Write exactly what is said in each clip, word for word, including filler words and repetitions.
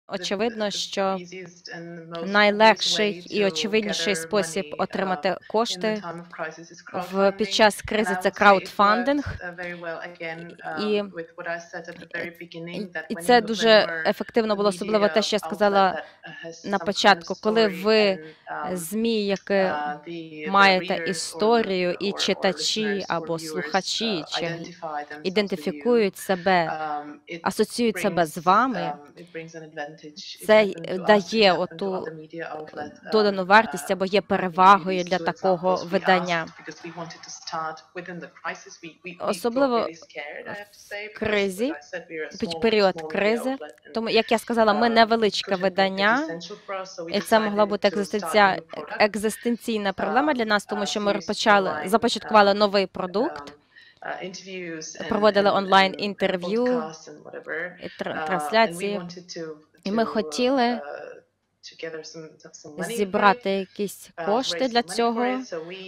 Очевидно, що найлегший і очевидніший спосіб отримати кошти в під час кризи – це краудфандинг. І і і це дуже ефективно було, особливо те, що я сказала на початку. Коли ви ЗМІ, які маєте історію, і читачі або слухачі чи ідентифікують себе, асоціюють себе з вами, це дає оту додану вартість або є перевагою для такого видання. Особливо в кризі, під період кризи. Тому, як я сказала, ми невеличке видання, і це могла бути екзистенція, екзистенційна проблема для нас, тому що ми почали, започаткували новий продукт, проводили онлайн-інтерв'ю, трансляції, і ми хотіли зібрати якісь кошти для цього.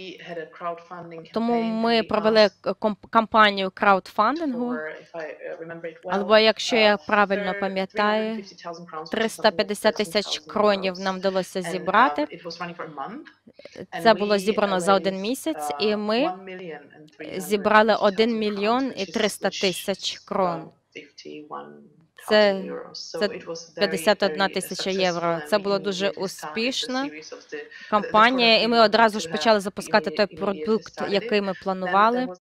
Тому ми провели кампанію краудфандингу, або, якщо я правильно пам'ятаю, триста п'ятдесят тисяч кронів нам вдалося зібрати. Це було зібрано за один місяць, і ми зібрали один мільйон і триста тисяч крон. Це, це п'ятдесят одна тисяча євро. Це була дуже успішна кампанія, і ми одразу ж почали запускати той продукт, який ми планували.